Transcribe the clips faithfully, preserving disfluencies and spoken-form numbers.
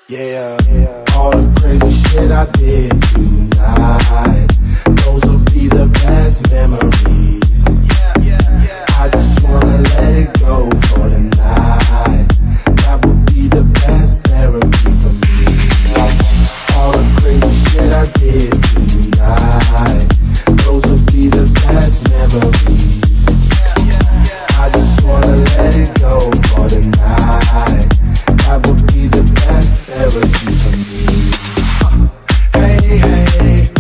Yeah, all the crazy shit I did tonight, those will be the best memories. I just wanna let it go for the night. That would be the best therapy for me. All the crazy shit I did tonight, those will be the best memories. I just wanna let it go for the night. That would be the best therapy for me. Hey, hey,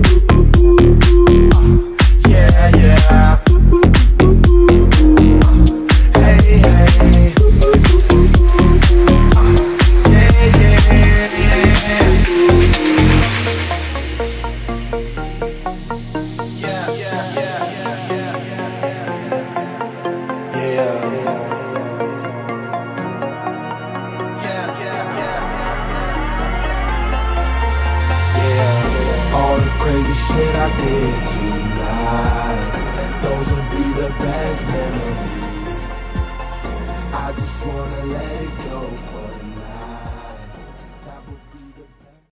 yeah, yeah. Hey, hey, yeah, yeah, yeah. Yeah, yeah, yeah, yeah, yeah. All the crazy shit I did tonight, those will be the best memories. I just wanna let it go for the night.